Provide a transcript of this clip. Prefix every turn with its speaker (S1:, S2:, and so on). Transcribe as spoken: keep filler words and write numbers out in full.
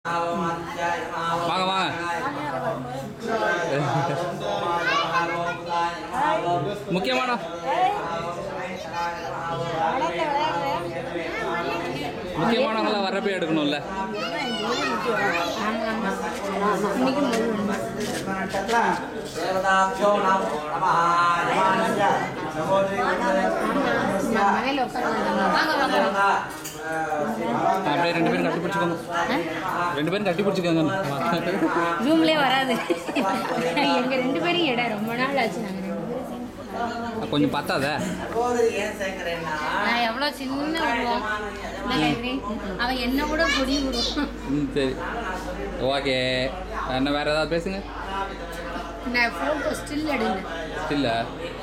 S1: வாங்க வாங்க. முக்கியமான முக்கியமானவங்களாம் வர்றப்ப எடுக்கணும்ல. அப்படியே ரெண்டு பேரும் கட்டி பிடிச்சிக்கோங்க. ரெண்டு பேரும் கட்டி பிடிச்சிக்கோங்க.
S2: ஜூம்லேயே வராது. எங்கள் ரெண்டு பேரும் இடம் ரொம்ப நாள் ஆச்சு. நாங்கள்
S1: கொஞ்சம் பத்தாத.
S2: நான் எவ்வளோ சின்ன உருவம் அவன் என்ன கூட பொடி விடுவான்.
S1: ம் சரி ஓகே. என்ன வேறு ஏதாவது பேசுங்க.
S2: நான் ஃபோட்டோ ஸ்டில் எடுங்க.
S1: ஸ்டில்லா